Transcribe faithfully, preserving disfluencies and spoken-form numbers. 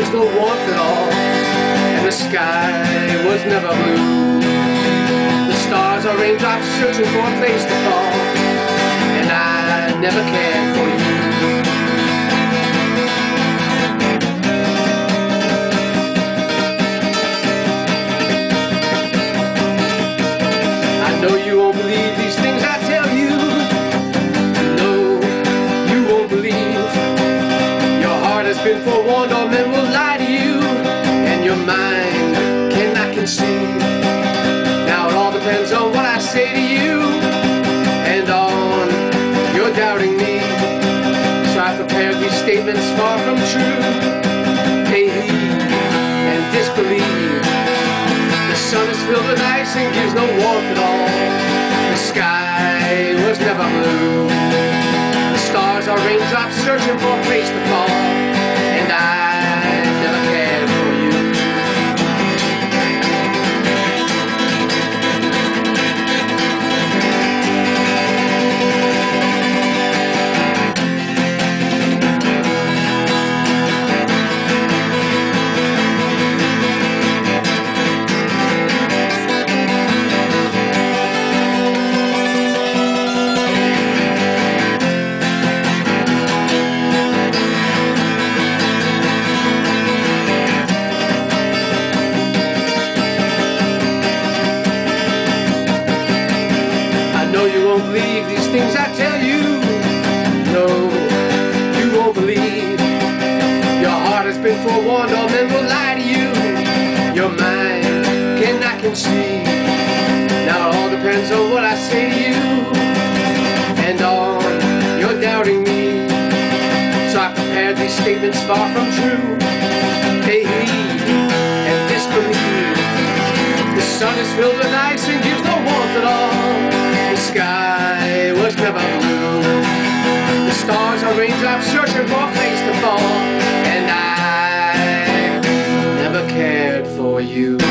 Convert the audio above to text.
gives no warmth at all, and the sky was never blue. The stars are raindrops searching for a place to fall, and I never cared for you. I know you won't believe these things I tell you. No, you won't believe. Your heart has been forewarned, all men will lie to you, and your mind cannot conceive. Now it all depends on what I say to you, and on your doubting me. So I prepared these statements far from true. Pay heed and disbelieve. The sun is filled with ice and gives no warmth at all. The sky was never blue. The stars are raindrops searching for a place to fall, and I never cared for you. No, you won't believe these things I tell you. No, you won't believe. Your heart has been forewarned, all men will lie to you. Your mind cannot conceive. Now it all depends on what I say to you, and on your doubting me. So I prepared these statements far from true. Pay heed and disbelieve. The sun is filled with ice and gives no warmth at all. The sky was never blue. The stars are raindrops searching for a place to fall, and I never cared for you.